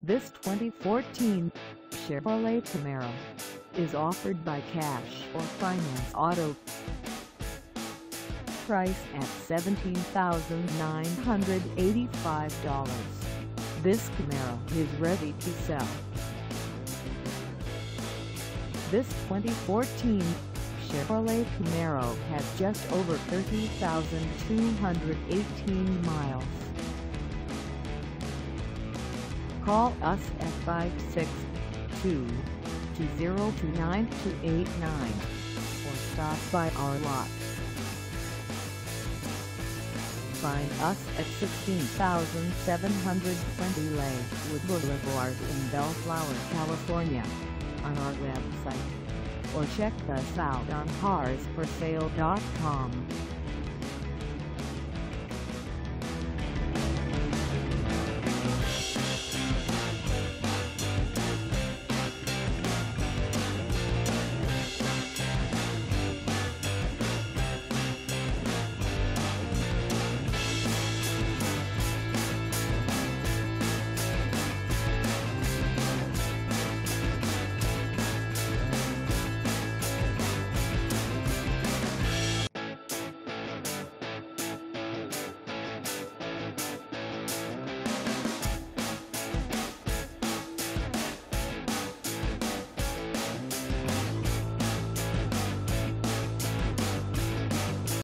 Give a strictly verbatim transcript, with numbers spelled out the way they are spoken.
This twenty fourteen Chevrolet Camaro is offered by Cash or Finance Auto. Price at seventeen thousand nine hundred eighty-five dollars. This Camaro is ready to sell. This twenty fourteen Chevrolet Camaro has just over thirty thousand two hundred eighteen miles. Call us at five six two, two zero two, nine two eight nine or stop by our lot. Find us at sixteen thousand seven hundred twenty Lakewood Boulevard in Bellflower, California, on our website, or check us out on cars for sale dot com.